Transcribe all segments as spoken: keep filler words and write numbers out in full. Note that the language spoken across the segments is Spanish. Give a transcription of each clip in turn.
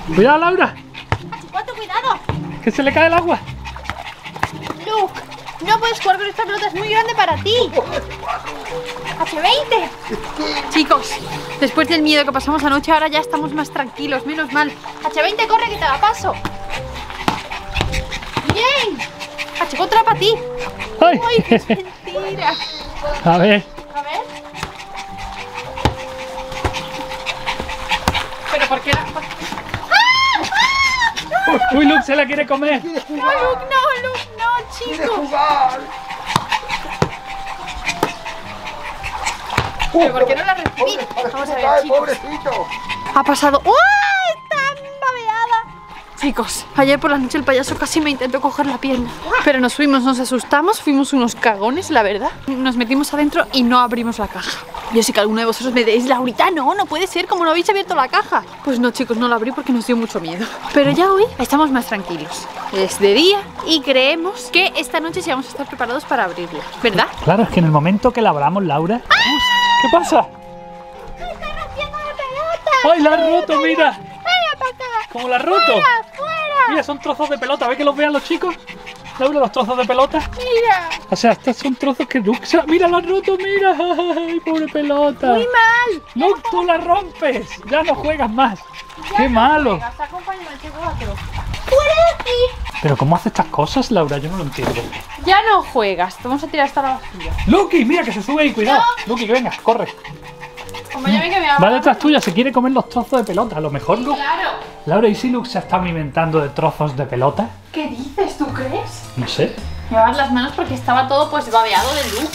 Cuidado, Laura. ¡Chicuato, cuidado! Que se le cae el agua. Luke, no puedes jugar con esta pelota, es muy grande para ti. hache veinte. Chicos, después del miedo que pasamos anoche, ahora ya estamos más tranquilos, menos mal. hache veinte, corre que te la paso. Bien. Hache, contra para ti. ¡Ay! ¡Ay, qué mentira! A ver. A ver. Pero ¿por qué la...? Uy, Luke se la quiere comer. No, Luke, no, Luke, no, chicos. Pero ¿por qué no la recibí? Vamos a ver, chicos. Pobrecito. Ha pasado... ¡Uy! ¡Está babeada! Chicos, ayer por la noche el payaso casi me intentó coger la pierna. Pero nos fuimos, nos asustamos, fuimos unos cagones, la verdad. Nos metimos adentro y no abrimos la caja. Yo sé que alguno de vosotros me diréis, Laurita, no, no puede ser, como no habéis abierto la caja. Pues no, chicos, no la abrí porque nos dio mucho miedo. Pero ya hoy estamos más tranquilos. Es de día y creemos que esta noche sí vamos a estar preparados para abrirla, ¿verdad? Claro, es que en el momento que la abramos, Laura... ¿Qué pasa? ¡Está rompiendo la pelota! ¡Ay, la has roto, mira! ¡Venga para acá! ¿Cómo la has roto? ¡Fuera, fuera! Mira, son trozos de pelota, ¿ves que los vean los chicos? Laura, los trozos de pelota. ¡Mira! O sea, estos son trozos que Luke... ¡Mira, la has roto, mira! ¡Ay, pobre pelota! ¡Muy mal! Luke, tú la rompes. Ya no juegas más. Ya ¡Qué no malo! juegas, acompáñame al chihuahua. ¡Fuera de aquí! ¿Pero cómo hace estas cosas, Laura? Yo no lo entiendo. Ya no juegas, te vamos a tirar hasta la basura. Lucky, mira que se sube ahí, cuidado. No. Lucky, venga, corre. Acompáñame que me hago. Va detrás tuya, se quiere comer los trozos de pelota. A lo mejor Luke... Claro. Laura, ¿y si Luke se está alimentando de trozos de pelota? ¿Qué dices? ¿Tú crees? No sé. Llevas las manos porque estaba todo pues babeado de Luke.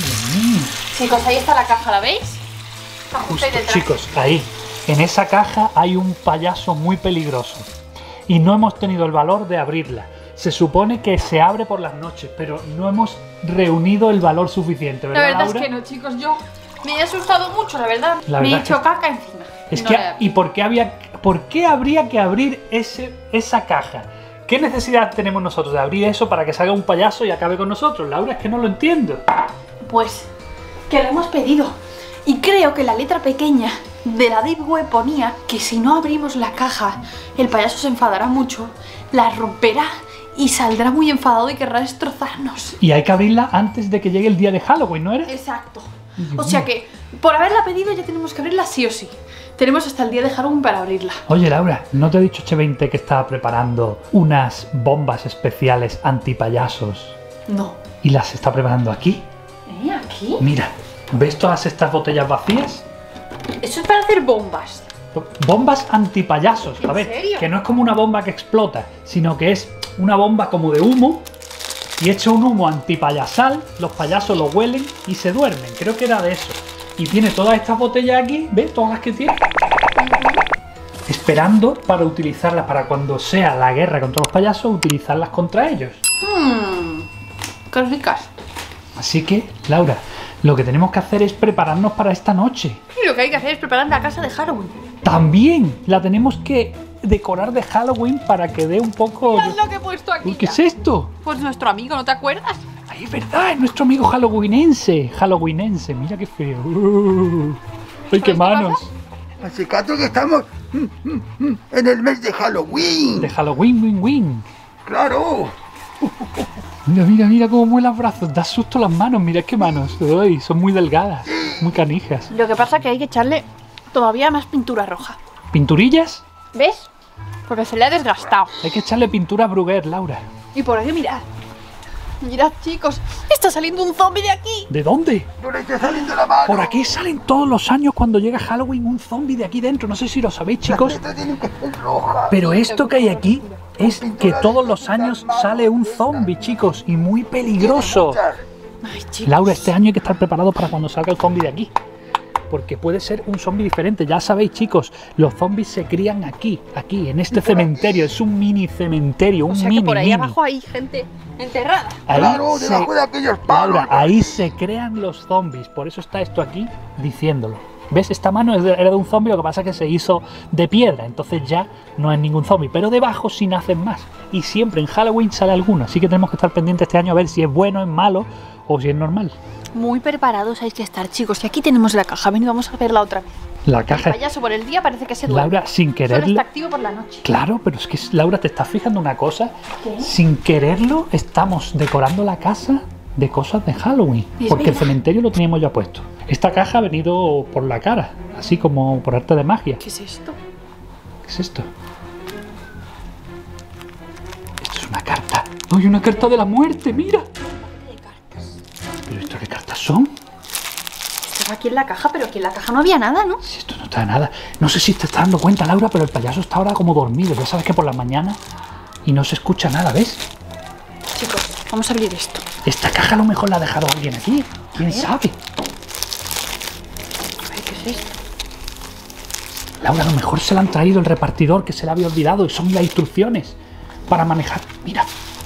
Chicos, ahí está la caja, ¿la veis? Está justo Justo, ahí detrás. chicos, ahí. En esa caja hay un payaso muy peligroso. Y no hemos tenido el valor de abrirla. Se supone que se abre por las noches, pero no hemos reunido el valor suficiente, La ¿verdad, verdad Laura? es que no, chicos, yo me he asustado mucho, la verdad. La me he verdad hecho que- caca encima. Es No que, le he ¿y por qué, había, por qué habría que abrir ese, esa caja? ¿Qué necesidad tenemos nosotros de abrir eso para que salga un payaso y acabe con nosotros? Laura, es que no lo entiendo. Pues que lo hemos pedido. Y creo que la letra pequeña de la Deep Web ponía que si no abrimos la caja, el payaso se enfadará mucho, la romperá y saldrá muy enfadado y querrá destrozarnos. Y hay que abrirla antes de que llegue el día de Halloween, ¿no era? Exacto. O sea que, por haberla pedido, ya tenemos que abrirla sí o sí. Tenemos hasta el día de Halloween para abrirla. Oye, Laura, ¿no te he dicho hache veinte que estaba preparando unas bombas especiales antipayasos No. y las está preparando aquí? ¿Eh? ¿Aquí? Mira, ¿ves todas estas botellas vacías? Eso es para hacer bombas. Bombas antipayasos, a ¿En ver, serio? que no es como una bomba que explota, sino que es una bomba como de humo y echa un humo antipayasal, los payasos lo huelen y se duermen, creo que era de eso. Y tiene todas estas botellas aquí, ¿ves? Todas las que tiene. Esperando para utilizarlas, para cuando sea la guerra contra los payasos, utilizarlas contra ellos. Mmm. Qué ricas. Así que, Laura, lo que tenemos que hacer es prepararnos para esta noche. Y lo que hay que hacer es preparar la casa de Halloween. También la tenemos que decorar de Halloween para que dé un poco... Mirad lo que he puesto aquí. Uy, ¿qué ya. es esto? Pues nuestro amigo, ¿no te acuerdas? Ay, es verdad, es nuestro amigo halloweenense. Halloweenense, mira qué feo. Uh, ¡Ay, qué ¿Sabes qué manos! Hace caso que estamos mm, mm, mm, en el mes de Halloween. De Halloween, win, win. Claro. Mira, mira, mira cómo mueve los brazos. Da susto las manos, mira qué manos. Ay, son muy delgadas, muy canijas. Lo que pasa es que hay que echarle todavía más pintura roja. ¿Pinturillas? ¿Ves? Porque se le ha desgastado. Hay que echarle pintura a Bruguer, Laura. Y por aquí, mirad. Mirad, chicos. Está saliendo un zombie de aquí. ¿De dónde? No le esté saliendo la mano. Por aquí salen todos los años cuando llega Halloween un zombie de aquí dentro. No sé si lo sabéis, chicos. Las letras tienen que ser rojas. Pero esto que hay aquí es que todos los años sale un zombie, chicos, y muy peligroso. Ay, chicos. Laura, este año hay que estar preparados para cuando salga el zombie de aquí. Porque puede ser un zombie diferente. Ya sabéis, chicos, los zombies se crían aquí, aquí, en este cementerio. Es un mini cementerio, un O sea mini, que por ahí mini. abajo hay gente enterrada. Ahí Claro, se- debajo de aquellos palos. Laura, ahí se crean los zombies. Por eso está esto aquí diciéndolo. ¿Ves? Esta mano era de un zombie, lo que pasa es que se hizo de piedra, entonces ya no es ningún zombie. Pero debajo sí nacen más. Y siempre en Halloween sale alguno, así que tenemos que estar pendientes este año a ver si es bueno, es malo o si es normal. Muy preparados hay que estar, chicos. Y aquí tenemos la caja. Ven, vamos a verla otra vez. La caja... El payaso por el día parece que se duerme. Laura, sin quererlo... Solo está activo por la noche. Claro, pero es que, Laura, ¿te estás fijando una cosa? ¿Qué? Sin quererlo estamos decorando la casa de cosas de Halloween. Es Porque el verdad. cementerio lo teníamos ya puesto. Esta caja ha venido por la cara, así como por arte de magia. ¿Qué es esto? ¿Qué es esto? Esto es una carta. ¡Ay, una carta de la muerte! ¡Mira! De cartas. ¿Pero esto qué cartas son? Estaba aquí en la caja, pero aquí en la caja no había nada, ¿no? Si esto no está nada. No sé si te estás dando cuenta, Laura, pero el payaso está ahora como dormido. Ya sabes que por las mañanas y no se escucha nada, ¿ves? Chicos, vamos a abrir esto. Esta caja a lo mejor la ha dejado alguien aquí. ¿Quién sabe? A ver, ¿qué es esto? Laura, a lo mejor se la han traído el repartidor que se la había olvidado y son las instrucciones para manejar. Mira.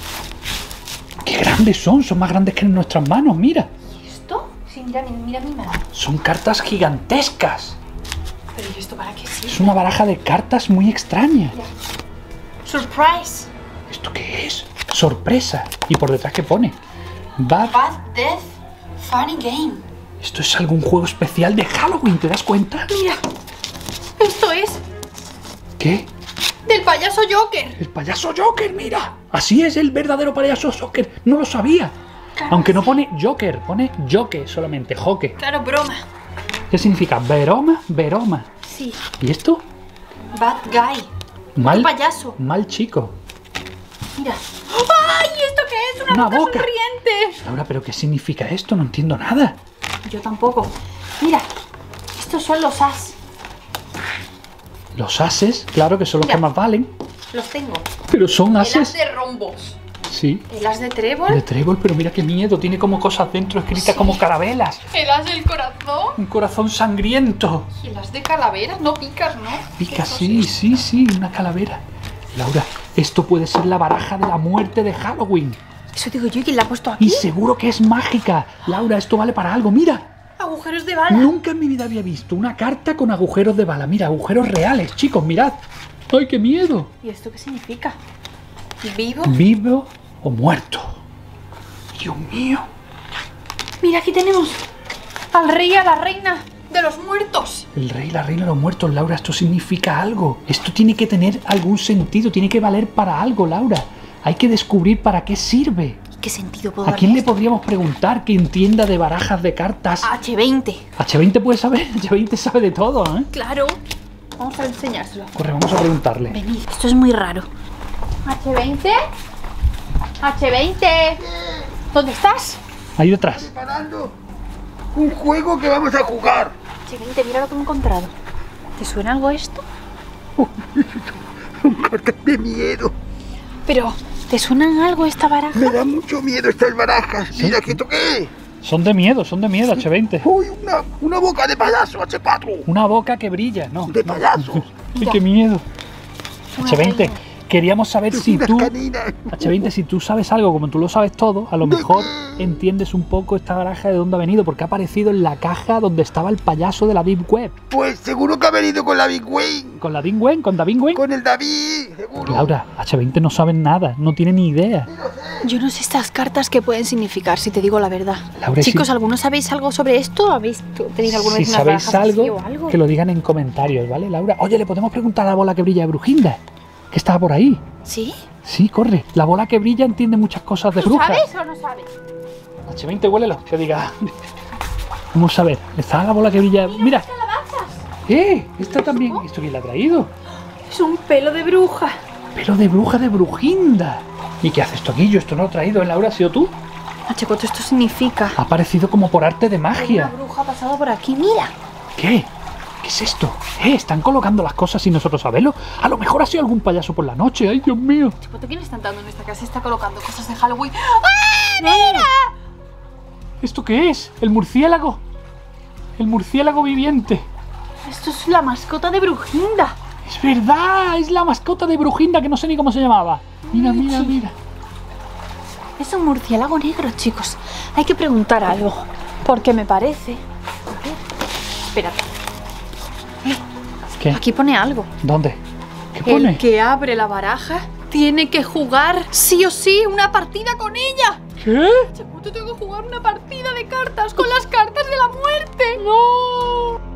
¡Qué grandes son! Son más grandes que en nuestras manos, mira. ¿Y esto? Sí, mira, mira mi mano. Son cartas gigantescas. ¿Pero y esto para qué sirve? Es una baraja de cartas muy extraña. Mira. Surprise. ¿Esto qué es? Sorpresa. ¿Y por detrás qué pone? Bad... Bad Death Funny Game. Esto es algún juego especial de Halloween, ¿te das cuenta? Mira. Esto es ¿Qué? del payaso Joker. El payaso Joker, mira. Así es el verdadero payaso Joker. No lo sabía. Claro, Aunque no sí. pone Joker, pone Joke solamente, Joke. Claro, broma. ¿Qué significa? Veroma, veroma. Sí. ¿Y esto? Bad Guy. Mal, Un payaso. mal chico. Mira. ¡Ay! ¿Esto qué es? Una, Una boca, boca. sonriente. Laura, ¿pero qué significa esto? No entiendo nada. Yo tampoco. Mira. Estos son los as. Los ases, claro que son los Mira. que más valen. Los tengo. Pero son El as ases. de rombos. Sí. El as de trébol. De trébol, pero mira qué miedo. Tiene como cosas dentro escritas Sí. como carabelas. El as del corazón. Un corazón sangriento. Y el as de calaveras. No picas, ¿no? Pica, ¿Qué sí, cosa es? sí, sí, una calavera. Laura, esto puede ser la baraja de la muerte de Halloween. Eso digo yo. ¿Y quién la ha puesto aquí? Y seguro que es mágica. Laura, esto vale para algo, mira. Agujeros de bala. Nunca en mi vida había visto una carta con agujeros de bala. Mira, agujeros reales, chicos, mirad. ¡Ay, qué miedo! ¿Y esto qué significa? ¿Vivo? ¿Vivo o muerto? Dios mío. Mira, aquí tenemos al rey y a la reina de los muertos. El rey y la reina de los muertos, Laura, esto significa algo. Esto tiene que tener algún sentido, tiene que valer para algo, Laura. Hay que descubrir para qué sirve. ¿Qué sentido puedo ¿A quién darle le esto? podríamos preguntar que entienda de barajas de cartas? H veinte. H veinte puede saber, H veinte sabe de todo, ¿eh? Claro. Vamos a enseñárselo. Corre, vamos a preguntarle. Venid, esto es muy raro. H veinte. H veinte. ¿Dónde estás? Ahí detrás. Preparando un juego que vamos a jugar. H veinte, mira lo que he encontrado. ¿Te suena algo esto? Son cartas de miedo. Pero, ¿te suenan algo esta baraja? Me da mucho miedo estas barajas. Mira, ¿qué toqué? Son de miedo, son de miedo, H veinte. Uy, una, una boca de payaso, H cuatro. Una boca que brilla, ¿no? De payasos. Ay, Mira. qué miedo. Una H veinte, reina. queríamos saber si Unas tú... caninas. H veinte, si tú sabes algo, como tú lo sabes todo, a lo mejor entiendes un poco esta baraja de dónde ha venido, porque ha aparecido en la caja donde estaba el payaso de la Deep Web. Pues seguro que ha venido con la Big Wayne. ¿Con la Deep Web? ¿Con David Web? Con el David, seguro. Laura, H veinte no saben nada, no tiene ni idea. Yo no sé estas cartas qué pueden significar, si te digo la verdad. Laura, Chicos, si- ¿alguno sabéis algo sobre esto? ¿Habéis tenido alguna Si vez unas sabéis barajas así algo, o algo? que lo digan en comentarios, ¿vale, Laura? Oye, le podemos preguntar a la bola que brilla de Brujinda, que estaba por ahí. ¿Sí? Sí, corre. La bola que brilla entiende muchas cosas de ¿Tú brujas. sabes o no sabes? H veinte, huélelo, que diga. Vamos a ver, está la bola que brilla. Mira. ¡Eh! Esta también. ¿Esto quién la ha traído? Es un pelo de bruja. Pero de bruja de Brujinda. ¿Y qué hace esto aquí? Yo esto no lo he traído, ¿eh, Laura? ¿Ha sido tú? H cuatro, esto significa... Ha aparecido como por arte de Una magia. bruja ha pasado por aquí, mira. ¿Qué? ¿Qué es esto? ¿Eh? ¿Están colocando las cosas sin nosotros saberlo? A lo mejor ha sido algún payaso por la noche. ¡Ay, Dios mío! Chicote, ¿quién está entrando en esta casa? Está colocando cosas de Halloween. ¡Ah, mira! ¿Esto qué es? ¿El murciélago? El murciélago viviente. Esto es la mascota de Brujinda. Es verdad, es la mascota de Brujinda que no sé ni cómo se llamaba. Mira, mira, Sí. mira. Es un murciélago negro, chicos. Hay que preguntar algo. Porque me parece... A ver, espérate. ¿Qué? Aquí pone algo. ¿Dónde? ¿Qué pone? El que abre la baraja tiene que jugar sí o sí una partida con ella. ¿Qué? Yo tengo que jugar una partida de cartas con las cartas de la muerte. ¡No!